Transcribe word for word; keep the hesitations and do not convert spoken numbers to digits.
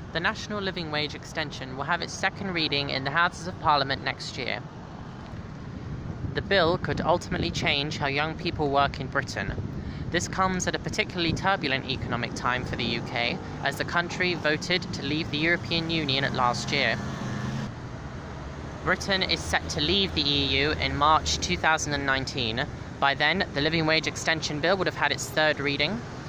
The National Living Wage Extension will have its second reading in the Houses of Parliament next year. The bill could ultimately change how young people work in Britain. This comes at a particularly turbulent economic time for the U K, as the country voted to leave the European Union last year. Britain is set to leave the E U in March two thousand nineteen. By then, the Living Wage Extension Bill would have had its third reading.